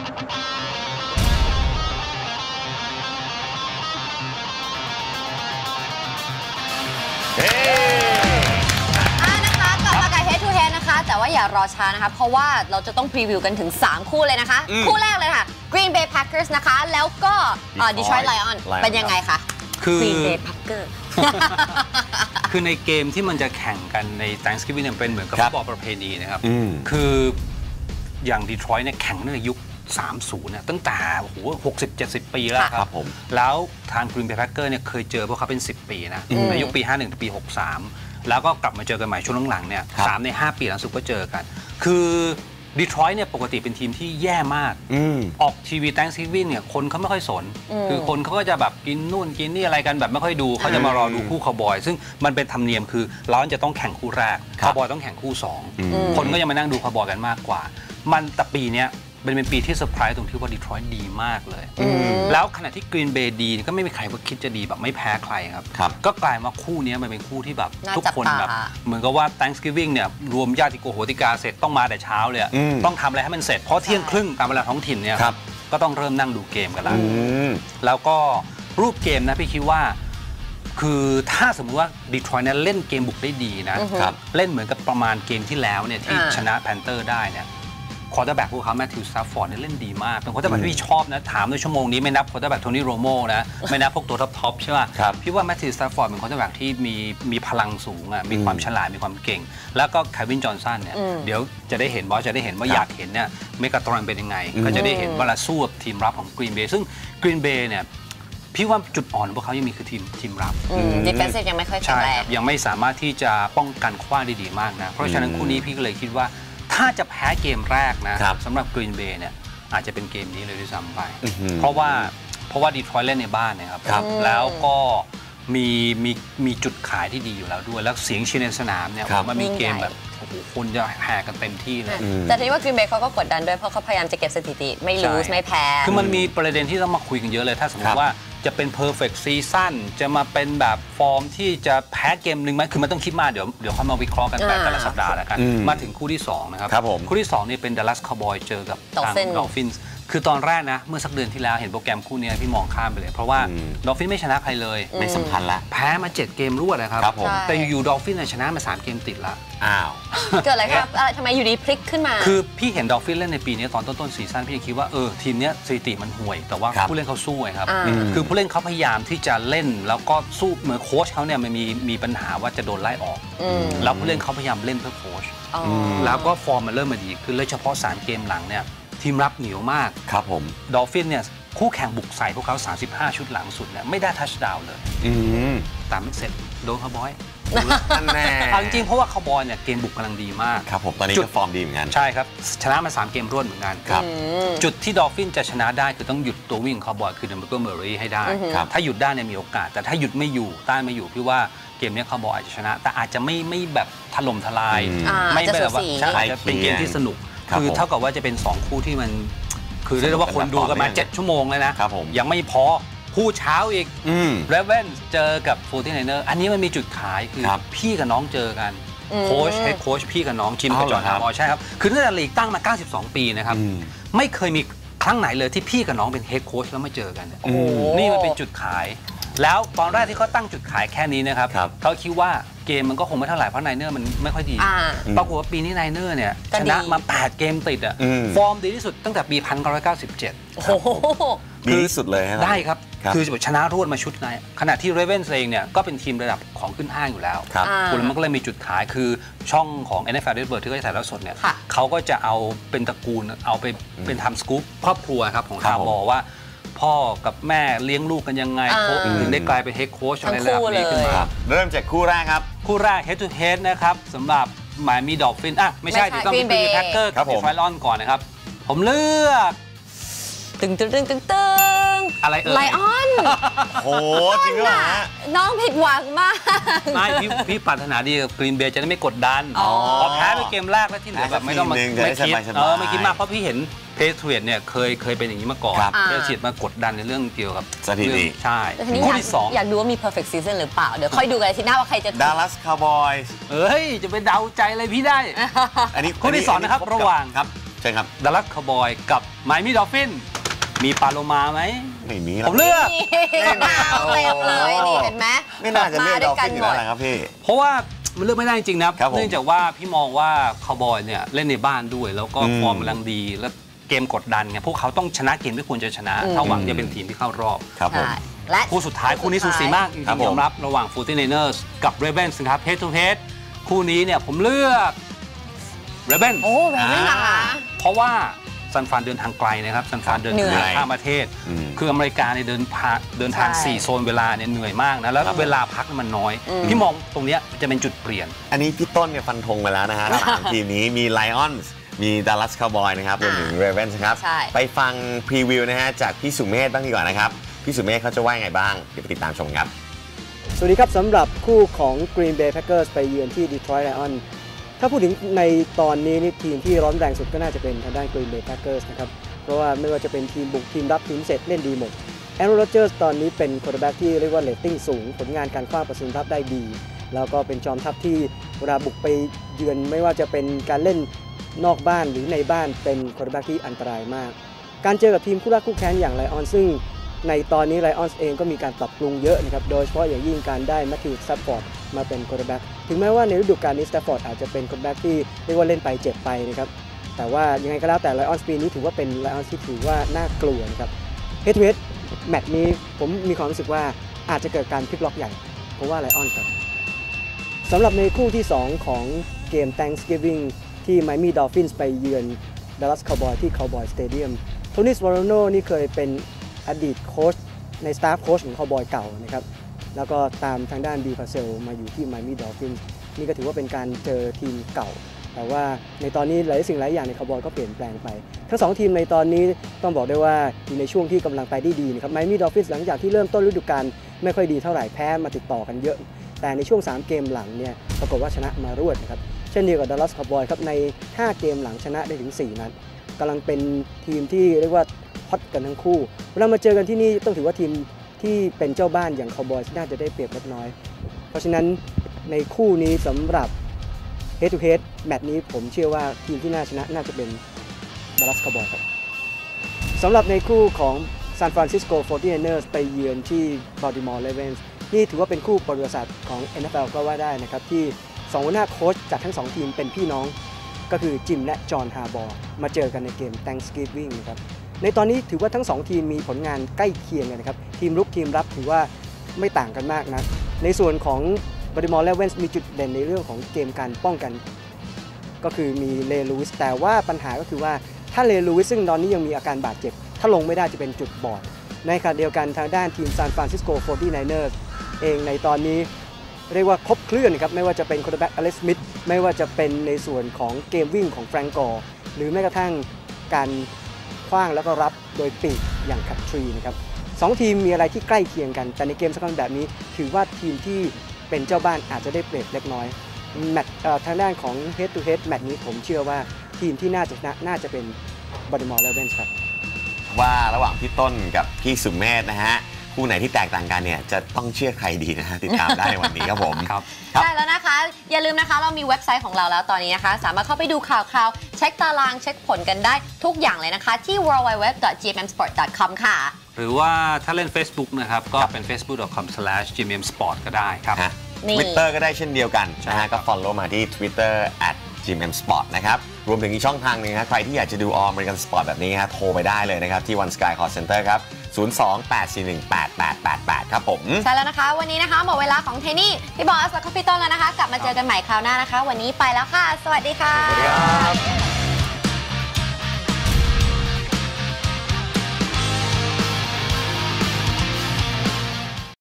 แต่ว่าอย่ารอช้านะคะเพราะว่าเราจะต้องพรีวิวกันถึง3คู่เลยนะคะคู่แรกเลยค่ะ Green Bay Packers นะคะแล้วก็ Detroit Lions เป็นยังไงคะ Green Bay Packers คือในเกมที่มันจะแข่งกันใน Thanksgiving เป็นเหมือนกับฟุตบอลประเพณีนะครับคืออย่าง Detroit เนี่ยแข่งตั้งแต่ยุค30เนี่ยตั้งแต่โอ้โห60-70 ปีแล้วครับแล้วทาง Green Bay Packers เนี่ยเคยเจอพวกเขาเป็น10 ปีนะในยุคปี51ถึงปี63แล้วก็กลับมาเจอกันใหม่ช่วงหลังๆเนี่ย3 ใน 5 ปีหลังสุดก็เจอกันคือดีทรอยต์เนี่ยปกติเป็นทีมที่แย่มากออกทีวี Thanksgiving เนี่ยคนเขาไม่ค่อยสนคือคนเขาก็จะแบบกินนู่นกินนี่อะไรกันแบบไม่ค่อยดูเขาจะมารอดูคู่คาวบอยซึ่งมันเป็นธรรมเนียมคือเราจะต้องแข่งคู่แรกคาวบอยต้องแข่งคู่2คนก็จะมานั่งดูคาวบอยกันมากกว่ามันแต่ปีเนี้ยเป็นปีที่เซอร์ไพรส์ตรงที่ว่าดีทรอยต์ดีมากเลยแล้วขณะที่กรีนเบย์ดีก็ไม่มีใครว่าคิดจะดีแบบไม่แพ้ใครครับก็กลายมาคู่นี้มันเป็นคู่ที่แบบทุกคนแบบเหมือนกับว่า Thanksgiving เนี่ยรวมญาติโกโหติกาเสร็จต้องมาแต่เช้าเลยต้องทำอะไรให้มันเสร็จเพราะเที่ยงครึ่งตามเวลาท้องถิ่นเนี่ยก็ต้องเริ่มนั่งดูเกมกันแล้วก็รูปเกมนะพี่คิดว่าคือถ้าสมมติว่าดีทรอยต์เนี่ยเล่นเกมบุกได้ดีนะเล่นเหมือนกับประมาณเกมที่แล้วเนี่ยที่ชนะแพนเตอร์ได้เนี่ยควอเตอร์แบ็กพวกเขาแมทธิว สแตฟฟอร์ดเนี่ยเล่นดีมากเป็นควอเตอร์แบ็กที่พี่ชอบนะถามในชั่วโมงนี้ไม่นับควอเตอร์แบ็กโทนี่โรโม่นะไม่นับพวกตัวท็อปใช่ป่ะพี่ว่าแมทธิว สแตฟฟอร์ดเป็นควอเตอร์แบ็กที่มีพลังสูงอ่ะมีความฉลาดมีความเก่งแล้วก็เควินจอห์นสันเนี่ยเดี๋ยวจะได้เห็นบอสจะได้เห็นว่าอยากเห็นเนี่ยเมกาตรอนเป็นยังไงก็จะได้เห็นเวลาสู้กับทีมรับของกรีนเบย์ซึ่งกรีนเบย์เนี่ยพี่ว่าจุดอ่อนของพวกเขายังมีคือทีมรับ defensive ยังไม่ค่อยแข็งแรงยังไม่สามารถที่จะป้องกันคว้าได้ดีมากนะเพราะฉะนั้นคู่นี้พี่ก็เลยคิดว่าถ้าจะแพ้เกมแรกนะสำหรับกรีนเบย์เนี่ยอาจจะเป็นเกมนี้เลยด้วยซ้ำไปเพราะว่าดีทรอยต์เล่นในบ้านนะครับแล้วก็มีจุดขายที่ดีอยู่แล้วด้วยแล้วเสียงเชียร์ในสนามเนี่ยมันมีเกมแบบโอ้โหคนจะแห่กันเต็มที่เลยแต่ทีนี้ว่ากรีนเบย์เขาก็กดดันด้วยเพราะเขาพยายามจะเก็บสถิติไม่ลูสไม่แพ้คือมันมีประเด็นที่ต้องมาคุยกันเยอะเลยถ้าสมมติว่าจะเป็น perfect season จะมาเป็นแบบฟอร์มที่จะแพ้เกมหนึ่งไหมคือมันต้องคิดมาเดี๋ยวค่อยมาวิเคราะห์กันแต่ละสัปดาห์แล้วกันมาถึงคู่ที่2นะครับคู่ที่2นี่เป็น Dallas Cowboys เจอกับทาง Dolphins คือตอนแรกนะเมื่อสักเดือนที่แล้วเห็นโปรแกรมคู่นี้พี่มองข้ามไปเลยเพราะว่า Dolphins ไม่ชนะใครเลยไม่สำคัญละแพ้มา7 เกมรวดนะครับแต่อยู่ๆ Dolphins ชนะมา3 เกมติดละอ้าวเกิดอะไรครับทำไมอยู่ดีพลิกขึ้นมาคือพี่เห็น Dolphins เล่นในปีนี้ตอนต้นซีซั่นพี่คิดว่าทีมนี้สถิติมันห่วยแต่ว่าผู้เล่นเขาสู้ไงครับคือผู้เล่นเขาพยายามที่จะเล่นแล้วก็สู้เหมือนโค้ชเขาเนี่ยมันมีปัญหาว่าจะโดนไล่ออกแล้วผู้เล่นเขาพยายามเล่นเพื่อโค้ชแล้วก็ฟอร์มมันเริ่มมาดีขึ้นเลยเฉพาะ3 เกมหลังเนี่ยทีมรับเหนียวมากครับผมดอลฟินเนี่ยคู่แข่งบุกใส่พวกเขา35 ชุดหลังสุดเนี่ยไม่ได้ทัชดาวน์เลยตามไม่เสร็จโดนคาวบอยเอาจริงเพราะว่าคาวบอยเนี่ยเกมบุกกำลังดีมากครับผมตอนนี้ก็ฟอร์มดีเหมือนกันใช่ครับชนะมา3 เกมรวดเหมือนกันครับจุดที่ดอลฟินจะชนะได้คือต้องหยุดตัววิ่งคาวบอยคือเดมเบอร์เมอร์รี่ให้ได้ถ้าหยุดได้เนี่ยมีโอกาสแต่ถ้าหยุดไม่อยู่ต้านไม่อยู่พี่ว่าเกมนี้คาวบอยอาจจะชนะแต่อาจจะไม่แบบถล่มทลายไม่แบบว่าอาจจะเป็นเกมที่สนุกคือเท่ากับว่าจะเป็น2 คู่ที่มันคือเรียกว่าคนดูกันมา7 ชั่วโมงเลยนะยังไม่พอคู่เช้าอีกเรเวนเจอกับ49ersอันนี้มันมีจุดขายคือพี่กับน้องเจอกันโค้ชเฮดโค้ชพี่กับน้องจิมกับจอห์นฮาร์มอร์ใช่ครับคือตั้งแต่ลีกตั้งมา92 ปีนะครับไม่เคยมีครั้งไหนเลยที่พี่กับน้องเป็นเฮดโค้ชแล้วมาเจอกันนี่มันเป็นจุดขายแล้วตอนแรกที่เขาตั้งจุดขายแค่นี้นะครับเขาคิดว่าเกมมันก็คงไม่เท่าไหร่เพราะไนเนอร์มันไม่ค่อยดีปรากฏว่าปีนี้ไนเนอร์เนี่ยชนะมา8 เกมติดอ่ะฟอร์มดีที่สุดตั้งแต่ปี1997 ดีที่สุดเลยได้ครับคือชนะรวดมาชุดไหนขณะที่เรเวนส์เองเนี่ยก็เป็นทีมระดับของขึ้นห้างอยู่แล้วคุณมันก็เลยมีจุดขายคือช่องของ NFL Network ที่เขาจะถ่ายทอดสดเนี่ยเขาก็จะเอาเป็นตระกูลเอาไปเป็นทำสกู๊ปครอบครัวครับของทางบอว่าพ่อกับแม่เลี้ยงลูกกันยังไงถึงได้กลายเป็นเฮดโค้ชอะไรแบบนี้ขึ้นมาเริ่มจากคู่แรกครับคู่แรก head to head นะครับสำหรับไมอามี่ดอลฟินไม่ใช่ที่ต้องเป็นแพ็คเกอร์กับดีทรอยต์ไลออนก่อนนะครับผมเลือกตึงอะไรไลออนโหจริงเหรอน้องผิดหวังมากไม่พี่ปรารถนาดีกับกรีนเบย์จะได้ไม่กดดันพอแพ้ไปเกมแรกแล้วที่เหลือแบบไม่ต้องไม่คิดมากเพราะพี่เห็นเพเทรียตเนี่ยเคยเป็นอย่างนี้มาก่อนเพเทรียตมากดดันในเรื่องเกี่ยวกับสถิติใช่คู่ที่2 อยากดูว่ามี perfect season หรือเปล่าเดี๋ยวค่อยดูกันทีหน้าว่าใครจะ Dallas Cowboys จะไปเดาใจอะไรพี่ได้อันนี้คู่ที่2นะครับระหว่างใช่ครับดัลลัสคาวบอยกับไมอามี่ดอลฟินมีปาโลมาไหมไม่มีผมเลือกเต็มเลยนี่เห็นไหมไม่น่าจะเลือกดอลฟินอยู่แล้วนะครับพี่เพราะว่ามันเลือกไม่ได้จริงๆนะครับผมเนื่องจากว่าพี่มองว่าคาวบอยเนี่ยเล่นในบ้านด้วย แล้วก็ฟอร์มกำลังดีแล้วเกมกดดันไงพวกเขาต้องชนะเกมที่ควรจะชนะถ้าหวังจะเป็นทีมที่เข้ารอบครับผมและคู่สุดท้ายคู่นี้สูสีมากจริงๆยอมรับระหว่าง 49ers กับ Ravens ครับ head to head คู่นี้เนี่ยผมเลือก Ravens โอ้เรเวนนะคะเพราะว่าซันฟรานเดินทางไกลนะครับซันฟรานเดินทางข้ามประเทศคืออเมริกาเนี่ยเดินทาง4โซนเวลาเนี่ยเหนื่อยมากนะแล้วเวลาพักมันน้อยพี่มองตรงเนี้ยจะเป็นจุดเปลี่ยนอันนี้พี่ต้นเนี่ยฟันธงมาแล้วนะฮะสามทีมนี้มี Lions มี Dallas Cowboy นะครับรวมถึง Ravens ครับไปฟังพรีวิวนะฮะจากพี่สุเมธบ้างดีกว่านะครับพี่สุเมธเขาจะว่าไงบ้างเดี๋ยวไปติดตามชมครับสวัสดีครับสำหรับคู่ของ Green Bay Packers ไปเยือนที่ Detroit Lions ถ้าพูดถึงในตอนนี้นี่ทีมที่ร้อนแรงสุดก็น่าจะเป็นทางด้าน Green Bay Packers นะครับเพราะว่าไม่ว่าจะเป็นทีมบุกทีมรับทีมเสร็จเล่นดีหมดแอนโรเจอร์สตอนนี้เป็นควอเตอร์แบ็กที่เรียกว่าเรตติ้งสูงผลงานการคว้าประสิทธิภาพได้ดีแล้วก็เป็นจอมทัพที่เวลาบุกไปเยือนไม่ว่าจะเป็นการเล่นนอกบ้านหรือในบ้านเป็นควอเตอร์แบ็กที่อันตรายมากการเจอกับทีมคู่รักคู่แค้นอย่างไลออนซึ่งในตอนนี้ไลออนส์เองก็มีการปรับปรุงเยอะนะครับโดยเฉพาะอย่างยิ่งการได้แมทธิว สแตฟฟอร์ดมาเป็นควอเตอร์แบ็กถึงแม้ว่าในฤดูกาลนี้สแตฟฟอร์ดอาจจะเป็นควอเตอร์แบ็กที่เรียกว่าเล่นไปเจ็บไปนะครับแต่ว่ายังไงก็แล้วแต่ไลออนส์ปีนี้ถือว่าเป็นไลออนส์ที่ถือว่าน่ากลัวนะครับเฮดทูเฮดแมตช์นี้ผมมีความรู้สึกว่าอาจจะเกิดการพลิกล็อกใหญ่เพราะว่าไลออนส์ครับสำหรับในคู่ที่2ของเกม Thanksgiving ที่ไมอามี่ดอลฟินส์ไปเยือน Dallas Cowboys ที่ Cowboy Stadium โทนี่ สวาโรโนนี่เคยเป็นอดีตโค้ชในสตาฟโค้ชของคาวบอยเก่านะครับแล้วก็ตามทางด้านบิล พาเซลมาอยู่ที่ไมอามี่ดอลฟินส์นี่ก็ถือว่าเป็นการเจอทีมเก่าแต่ว่าในตอนนี้หลายสิ่งหลายอย่างในคาวบอยก็เปลี่ยนแปลงไปทั้ง2ทีมในตอนนี้ต้องบอกได้ว่าอยู่ในช่วงที่กำลังไปได้ดีนะครับไมอามี่ดอลฟินส์หลังจากที่เริ่มต้นฤดูกาลไม่ค่อยดีเท่าไหร่แพ้มาติดต่อกันเยอะแต่ในช่วง3เกมหลังเนี่ยปรากฏว่าชนะมารวดนะครับเช่นเดียวกับดัลลัสคาวบอยครับใน5เกมหลังชนะได้ถึง4นัดกำลังเป็นทีมที่เรียกว่าฮอตกันทั้งคู่เวลามาเจอกันที่นี่ต้องถือว่าทีมที่เป็นเจ้าบ้านอย่างคาวบอยน่าจะได้เปรียบเล็กน้อยเพราะฉะนั้นในคู่นี้สำหรับ Head to Head แมตช์นี้ผมเชื่อว่าทีมที่น่าชนะน่าจะเป็น Dallas Cowboys ครับสำหรับในคู่ของ San Francisco 49ers ไปเยือนที่ Baltimore Ravens นี่ถือว่าเป็นคู่ประวัติศาสตร์ของ NFL ก็ว่าได้นะครับที่2หัวหน้าโค้ชจากทั้ง2ทีมเป็นพี่น้องก็คือจิมและจอห์น ฮาร์บอร์มาเจอกันในเกม Thanksgiving นะครับในตอนนี้ถือว่าทั้ง2ทีมมีผลงานใกล้เคียงกันนะครับทีมรุกทีมรับถือว่าไม่ต่างกันมากนะในส่วนของ Baltimore Ravens มีจุดเด่นในเรื่องของเกมการป้องกันก็คือมีเลลูวิสแต่ว่าปัญหาก็คือว่าถ้าเลลูวิสซึ่งตอนนี้ยังมีอาการบาดเจ็บถ้าลงไม่ได้จะเป็นจุดบอดในขณะเดียวกันทางด้านทีม San Francisco 49ers เองในตอนนี้เรียกว่าครบเคลื่อนครับไม่ว่าจะเป็นควอเตอร์แบ็กอเล็กซ์ สมิธไม่ว่าจะเป็นในส่วนของเกมวิ่งของแฟรงกอร์หรือแม้กระทั่งการคว้างแล้วก็รับโดยปีกอย่างคัตทรีนะครับ2ทีมมีอะไรที่ใกล้เคียงกันแต่ในเกมสำคัญแบบนี้ถือว่าทีมที่เป็นเจ้าบ้านอาจจะได้เปรียบเล็กน้อยแมตช์ทางด้านของ Head to Head แมตช์นี้ผมเชื่อว่าทีมที่น่าจะชนะน่าจะเป็น Baltimore Ravens ครับว่าระหว่างพี่ต้นกับพี่สุเมธนะฮะคู่ไหนที่แตกต่างกันเนี่ยจะต้องเชื่อใครดีนะฮะติดตามได้ในวันนี้ครับผมครับใช่แล้วนะคะอย่าลืมนะคะเรามีเว็บไซต์ของเราแล้วตอนนี้นะคะสามารถเข้าไปดูข่าวเช็คตารางเช็คผลกันได้ทุกอย่างเลยนะคะที่ www.gmsport.com ค่ะหรือว่าถ้าเล่น Facebook นะครับก็เป็น facebook.com/gmsport ก็ได้ครับ Twitter ก็ได้เช่นเดียวกันนะฮะก็ follow มาที่ Twitter @gmsport นะครับรวมถึงอีกช่องทางนึงนะใครที่อยากจะดู All American Sport แบบนี้ฮะโทรไปได้เลยนะครับที่ One Sky Call Center ครับ02-841-8888ครับผมใช่แล้วนะคะวันนี้นะคะหมดเวลาของเทนี่พี่บอสแล้วก็พี่ต้นแล้วนะคะกลับมาเจอกันใหม่คราวหน้านะคะวันนี้ไปแล้วค่ะสวัสดีค่ะสวัสดีครับ